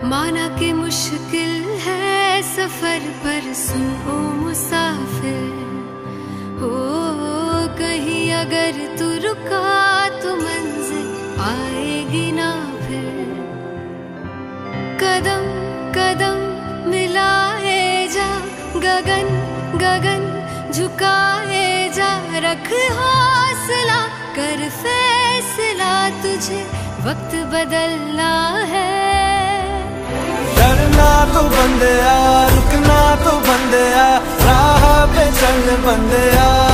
माना कि मुश्किल है सफर पर सुन ओ मुसाफिर, हो कहीं अगर तू रुका तो मंजिल आएगी ना फिर। कदम कदम मिलाए जा, गगन गगन झुकाए जा, रख हौसला कर फैसला, तुझे वक्त बदलना है। डरना तो बंदया, रुकना तो बंदया, राह पे चल बंदया।